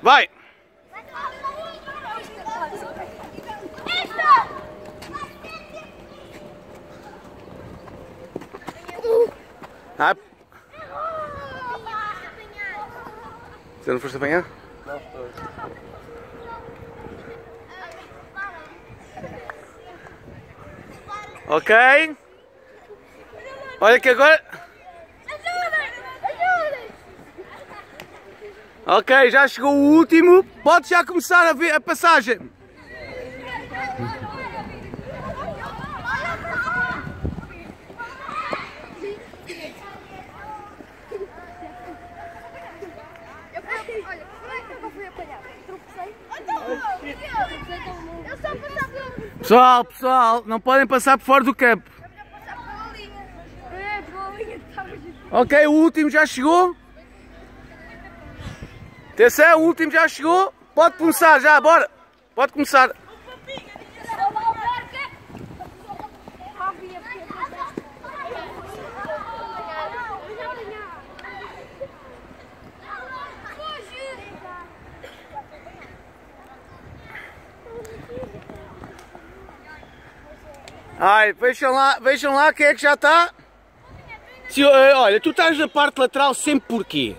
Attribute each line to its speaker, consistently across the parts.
Speaker 1: Vai! Ah. Você não foste apanhar?
Speaker 2: Não estou.
Speaker 1: Ok. Olha que agora... Ok, já chegou o último. Pode já começar a ver a passagem. Pessoal, não podem passar por fora do campo. Ok, o último já chegou. Atenção, o último já chegou. Pode começar já, bora. Pode começar. Ai, vejam lá quem é que já está. Olha, tu estás na parte lateral sempre porquê?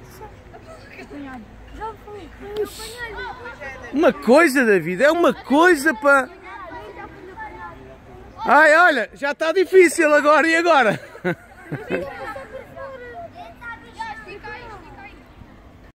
Speaker 1: Uma coisa, David, é uma coisa para... Ai, olha, já está difícil agora, e agora?